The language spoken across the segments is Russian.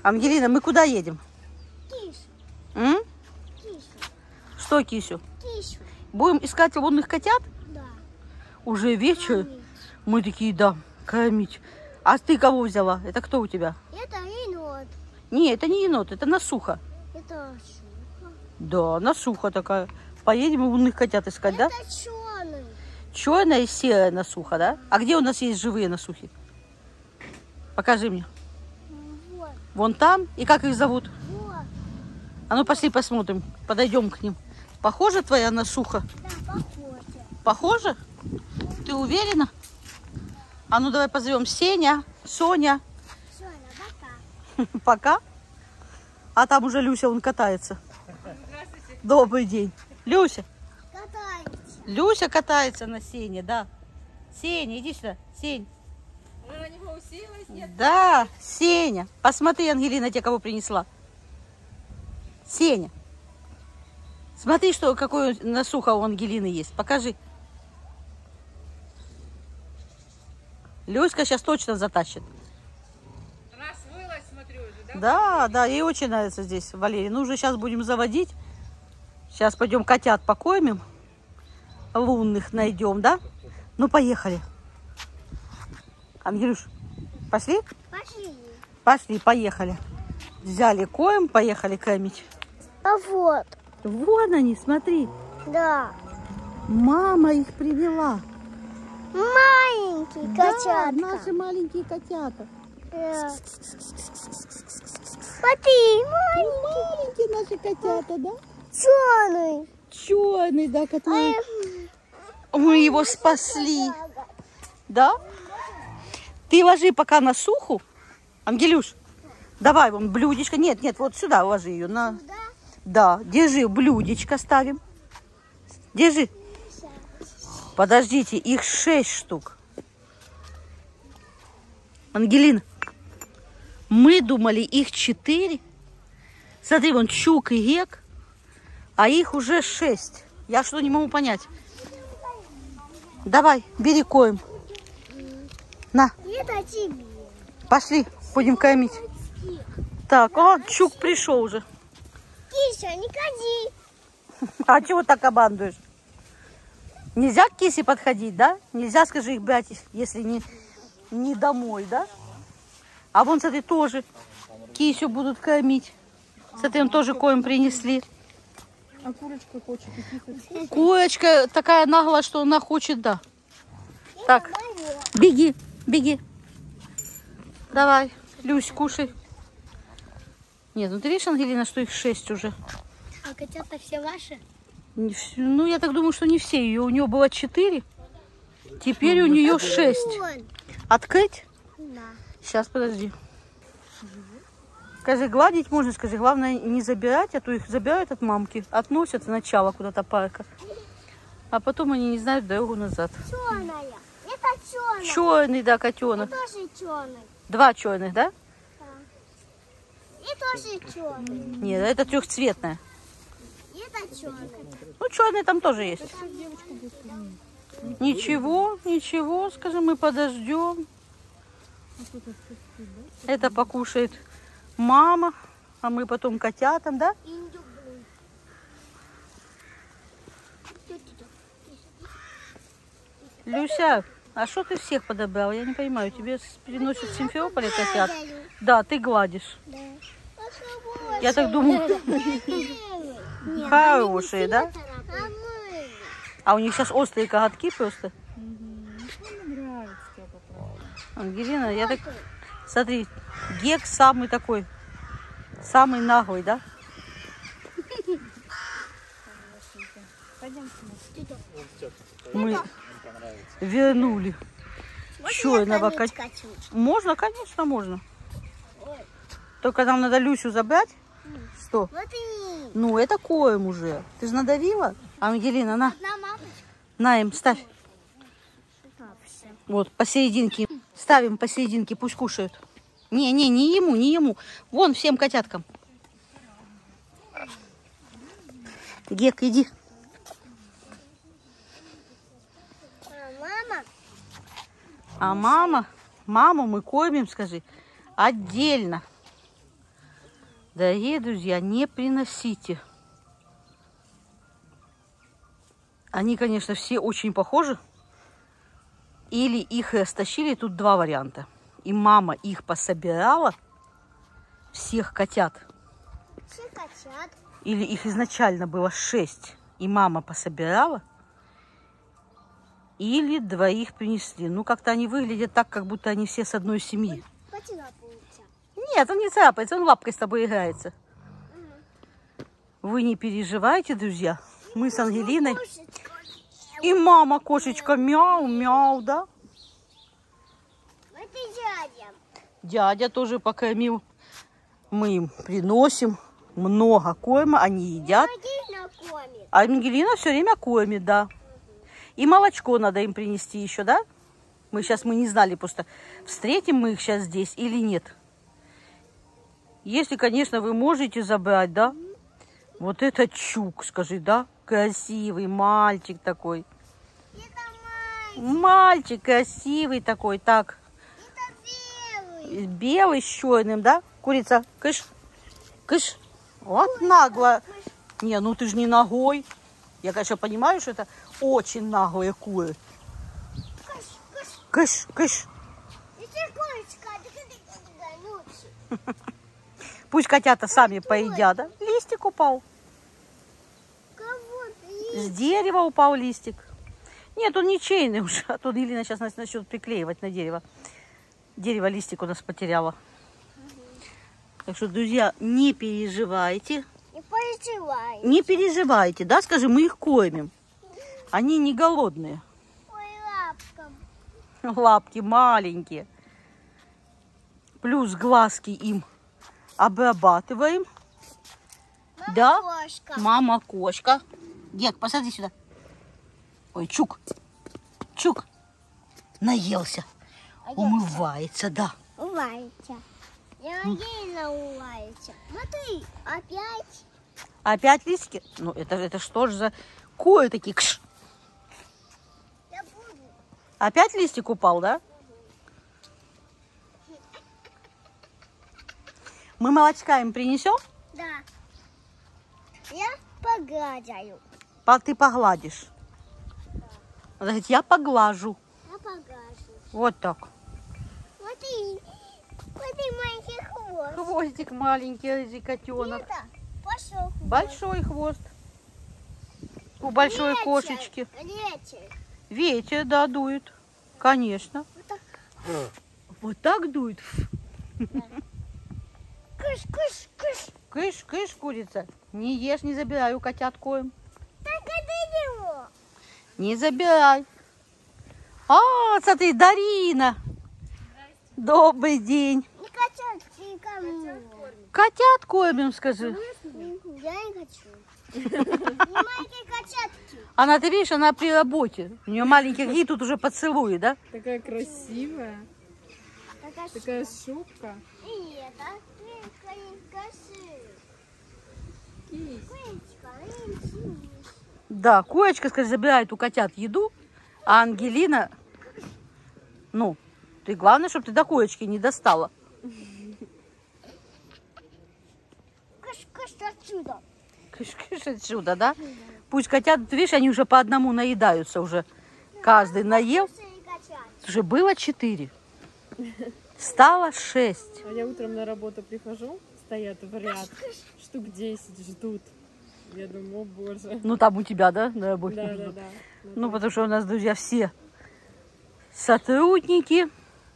Ангелина, мы куда едем? Кишу. М? Кишу. Что кисю? Кишу. Будем искать лунных котят? Да. Уже вечер? Кормить. Мы такие, да, кормить. А ты кого взяла? Это кто у тебя? Это енот. Не, это не енот, это насуха. Это щука. Да, насуха такая. Поедем лунных котят искать, да? Это черный. Черная и серая насуха, да? А где у нас есть живые насухи? Покажи мне. Вот. Вон там. И как их зовут? Вот. А ну пошли посмотрим. Подойдем к ним. Похожа твоя насуха? Да, похоже. Похоже? Ты уверена? А ну давай позовем Сеня, Соня. Соня, пока. Пока. А там уже Люся, он катается. Добрый день. Люся. Катается. Люся катается на Сене, да. Сеня, иди сюда. Сень. Она на него уселась, нет? Да, Сеня. Посмотри, Ангелина, тебе кого принесла. Сеня. Смотри, что, какой насуха у Ангелины есть. Покажи. Люська сейчас точно затащит. Раз вылазь, смотрю уже, да? Да, да, ей очень нравится здесь, Валерий. Ну, уже сейчас будем заводить. Сейчас пойдем котят покормим. Лунных найдем, да? Ну, поехали. Ангелюш, пошли? Пошли. Пошли, поехали. Взяли корм, поехали кормить. А вот. Вон они, смотри. Да. Мама их привела. Маленький котятка. Да, наши маленькие котята. Да. Смотри, маленький. Маленькие наши котята, да? Черный. Черный, да, который... Мы его спасли. Да? Ты ложи пока на суху. Ангелюш, давай вон блюдечко. Нет, нет, вот сюда ложи ее. На... Да, держи, блюдечко ставим. Держи. Подождите, их 6 штук. Ангелина, мы думали, их 4. Смотри, вон Чук и Гек, а их уже 6. Я что не могу понять. Давай, бери корм. На, Это тебе. пошли, будем кормить. Так, о, Чук пришел уже. Киша, не ходи. А чего так обандуешь? Нельзя к кисе подходить, да? Нельзя, скажи, их брать, если не домой, да? А вон, смотри, тоже кисю будут кормить. Смотри, им тоже корм принесли. А курочка хочет идти. Курочка такая наглая, что она хочет, да. Так, беги, беги. Давай, Люсь, кушай. Нет, ну ты видишь, Ангелина, что их 6 уже. А котята все ваши? Ну, я так думаю, что не все. У нее было 4. Теперь у нее 6. Открыть? Да. Сейчас, подожди. Скажи, гладить можно, скажи. Главное не забирать, а то их забирают от мамки. Относят сначала куда-то парка. А потом они не знают дорогу назад. Черная. Это черный. Черный, да, котенок. И тоже черный. 2 черных, да? И тоже черный. Нет, это трехцветная. И это черный. Ну, черный там тоже есть. Ничего, ничего, скажем, мы подождем. Это покушает мама, а мы потом котятам, да? Люся, а что ты всех подобрала? Я не понимаю, тебе переносят с Симферополя котят? Да, ты гладишь. Да. Я так думаю, хорошие, да? А мы? А у них сейчас острые коготки просто. Нравится тебе попробовать. Ангелина, я так... Смотри, Гек самый такой, самый наглый, да? Мы вернули черного котя. Можно, конечно, можно. Только нам надо Люсю забрать. Что? Вот и Ну, это корм уже. Ты же надавила? Ангелина, на. одна мамочка. На им, ставь. Вот, посерединке. Ставим посерединке, пусть кушают. Не ему, не ему. Вон, всем котяткам. Гек, иди. Мама. А маму мы кормим, скажи, отдельно. Дорогие друзья, не приносите. Они, конечно, все очень похожи. Или их растащили, тут два варианта. И мама их пособирала, всех котят. Все котят. Или их изначально было 6, и мама пособирала. Или двоих принесли. Ну, как-то они выглядят так, как будто они все с одной семьи. Поцарапался. Нет, он не царапается, он лапкой с тобой играется. Вы не переживайте, друзья. Мы с Ангелиной. И мама кошечка мяу-мяу, да? Вот и дядя. Дядя тоже покормил. Мы им приносим много корма, они едят. Ангелина кормит. А Ангелина все время кормит, да. И молочко надо им принести еще, да? Мы не знали просто, встретим мы их сейчас здесь или нет. Если, конечно, вы можете забрать, да? Вот это Чук, скажи, да? Красивый мальчик такой. Это Мальчик красивый такой, так. Это белый. Белый с черным, да? Курица, кыш, кыш. Вот нагло. Не, ну ты же не ногой. Я, конечно, понимаю, что это очень наглые куры. Кыш, кыш. Кыш, кыш. Это курочка. Да лучше. Пусть котята сами поедят, да? Листик упал. Кого ты? С дерева упал листик. Нет, он ничейный уже. А то Елена сейчас нас начнет приклеивать на дерево. Дерево листик у нас потеряло. Так что, друзья, не переживайте. Не переживай. Не переживайте, да? Скажи, мы их кормим. Они не голодные. Ой, лапкам. Лапки маленькие. Плюс глазки им обрабатываем. Мама Да? кошка. Мама кошка. Гек, посмотри сюда. Ой, Чук. Чук. Наелся. Умывается, да. Умывается. И Ангелина умывается. Смотри, опять. Опять листики? Ну, это что ж за куры такие? Кш. Я буду. Опять листик упал, да? Мы молочка им принесем? Да. Я погладаю. Ты погладишь. Она говорит, я поглажу. Я погладжу. Вот так. Смотри. Смотри, маленький хвост. Хвостик маленький, рыжий котенок. Это пошел хвост. Большой хвост. У большой Ветер, кошечки. Ветер. Ветер, да, дует. Конечно. Вот так. Вот так дует. Кыш, кыш, кыш. Кыш, кыш, курица. Не ешь, не забирай у котят корм. Так это его. Не забирай. А, смотри, Дарина. Добрый день. Не котят, никому. Котят кормим, скажи. Я не хочу. Не маленькие котятки. Она, ты видишь, она при работе. У нее маленьких детей тут уже поцелуи, да? Такая красивая. Такая шубка. И это коши. Кись. Курочка, Да, курочка, скажи, забирает у котят еду, а Ангелина, ну, ты главное, чтобы ты до курочки не достала. кыш, кыш отсюда. Кыш-кыш отсюда, да? Пусть котят, ты видишь, они уже по одному наедаются уже. Каждый наел. Слушай, было 4. Стало 6. А я утром на работу прихожу, стоят в ряд, штук 10 ждут. Я думаю, о боже. Ну, там у тебя, да, на работе? Да. Ну, потому что у нас, друзья, все сотрудники.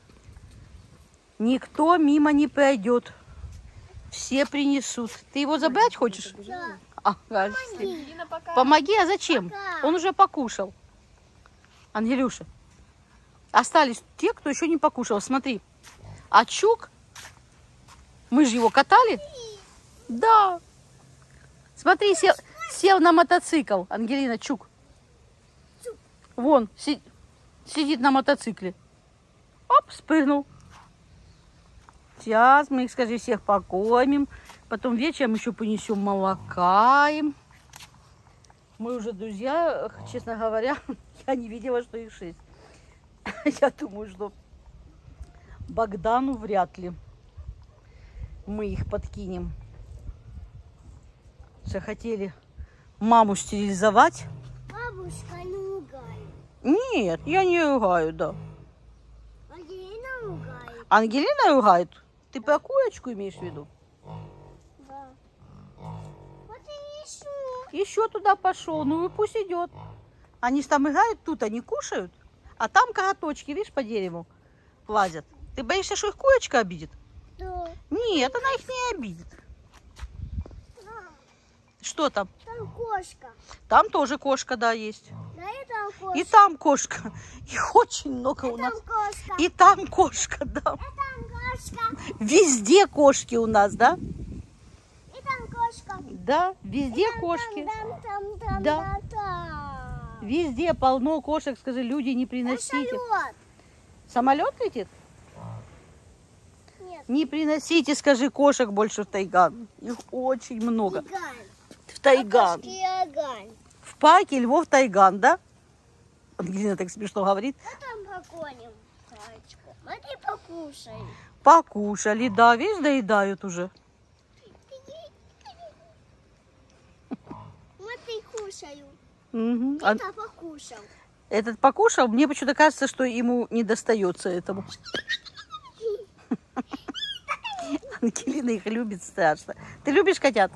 Никто мимо не пройдет. Все принесут. Ты его забрать хочешь? Да. Ага. Ангелина, пока. Помоги, а зачем? Пока. Он уже покушал. Ангелюша, остались те, кто еще не покушал. Смотри, а Чук, мы же его катали. Да. Смотри, сел на мотоцикл. Ангелина, Чук. Вон, сидит на мотоцикле. Оп, спрыгнул. Сейчас мы их, скажи, всех покормим. Потом вечером еще понесем молока им. Мы уже, друзья, честно говоря, я не видела, что их 6. Я думаю, что Богдану вряд ли мы их подкинем. Хотели маму стерилизовать. Бабушка, не ругай. Нет, я не ругаю, да. Ангелина ругает. Ангелина ругает? Ты про курочку имеешь в виду? Да. Вот и еще. Еще туда пошел, ну и пусть идет. Они ж там играют, тут они кушают, а там коготочки, видишь, по дереву лазят. Ты боишься, что их курочка обидит? Да. Нет, она их не обидит. Что там? Там кошка. Там тоже кошка, да, есть. Да и там кошка. И там кошка. Их очень много у нас. Там кошка. И там кошка, да. Там кошка. Везде кошки у нас, да? И там кошка. Да, везде кошки. Там, Да. там. Везде полно кошек, скажи, люди, не приносите. Самолет. Самолет летит? Нет. Не приносите, скажи, кошек больше в Тайган. Их очень много. Иган. В Тайган. Иган. В парке Львов Тайган, да? Ангелина так смешно говорит. А там погоним качку. Смотри, покушай. Покушали, да, видишь, доедают уже. Смотри, кушаю. Угу. Это покушал. Этот покушал, мне почему-то кажется, что ему не достается этому. Ангелина их любит страшно. Ты любишь котят?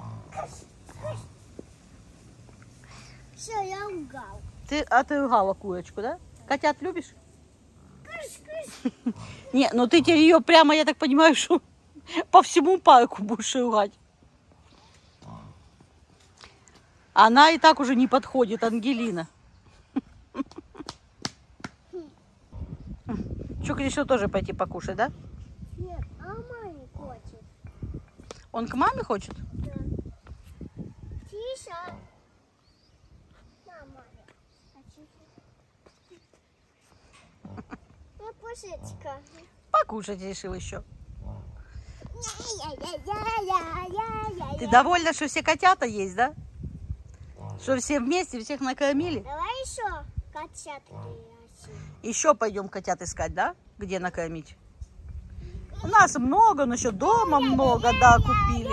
Все, я угал. Ты ругала курочку, да? Котят любишь? Кыш-кыш. Не, ну ты теперь ее прямо, я так понимаю, что по всему парку будешь ругать. Она и так уже не подходит, Ангелина. Чук решил тоже пойти покушать, да? Нет, а маме хочет. Он к маме хочет? Да. Тише. На, маме. Ну, пушечка. Покушать решил еще. Ты довольна, что все котята есть, да? Что все вместе, всех накормили? Давай еще котятки. Еще пойдем котят искать, да? Где накормить? У нас много, но еще дома много, да, купили.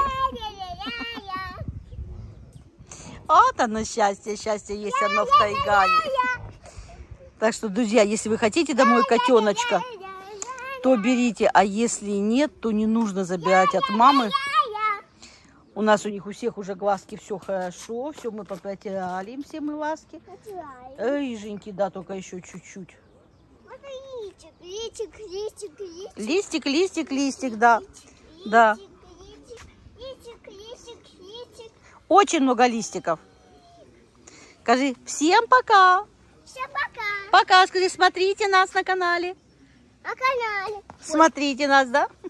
Вот оно счастье, счастье есть оно в Тайгане. Так что, друзья, если вы хотите домой котеночка, то берите, а если нет, то не нужно забирать от мамы. У нас у них у всех уже глазки все хорошо, все мы протирали им все мы ласки. Рыженький, да, только еще чуть-чуть. Листик, листик, листик. Листик, листик, листик, да. Да. Листик, листик, листик. Очень много листиков. Скажи, всем пока. Всем пока. Пока, скажи, смотрите нас на канале. На канале. Смотрите нас, да?